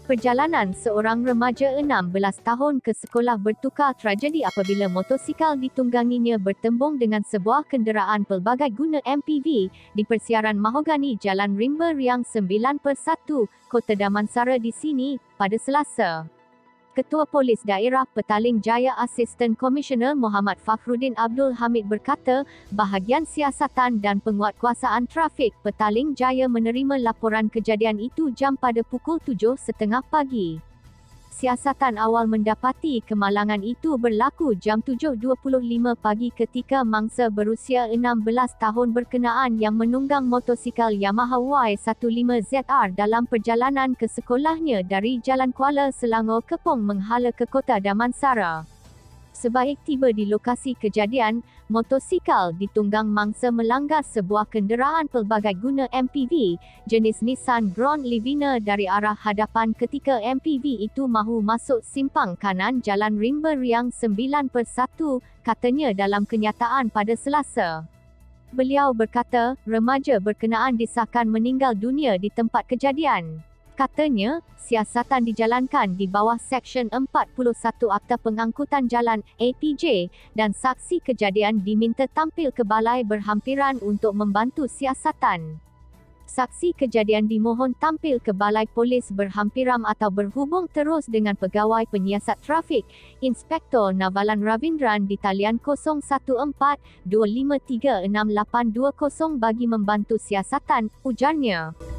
Perjalanan seorang remaja 16 tahun ke sekolah bertukar tragedi apabila motosikal ditungganginya bertembung dengan sebuah kenderaan pelbagai guna MPV di persiaran Mahogany Jalan Rimba Riang 9/1, Kota Damansara di sini, pada Selasa. Ketua Polis Daerah Petaling Jaya Asisten Komisioner Muhammad Fakhruddin Abdul Hamid berkata, bahagian siasatan dan penguatkuasaan trafik Petaling Jaya menerima laporan kejadian itu jam pada pukul 7.30 pagi. Siasatan awal mendapati kemalangan itu berlaku jam 7.25 pagi ketika mangsa berusia 16 tahun berkenaan yang menunggang motosikal Yamaha Y15ZR dalam perjalanan ke sekolahnya dari Jalan Kuala Selangor Kepong menghala ke Kota Damansara. Sebaik tiba di lokasi kejadian, motosikal ditunggang mangsa melanggar sebuah kenderaan pelbagai guna MPV jenis Nissan Grand Livina dari arah hadapan ketika MPV itu mahu masuk simpang kanan Jalan Rimba Riang 9/1, katanya dalam kenyataan pada Selasa. Beliau berkata, remaja berkenaan disahkan meninggal dunia di tempat kejadian. Katanya, siasatan dijalankan di bawah Seksyen 41 Akta Pengangkutan Jalan APJ dan saksi kejadian diminta tampil ke balai berhampiran untuk membantu siasatan. Saksi kejadian dimohon tampil ke balai polis berhampiran atau berhubung terus dengan pegawai penyiasat trafik, Inspektor Navalan Ravindran di talian 014 253 6820 bagi membantu siasatan, ujarnya.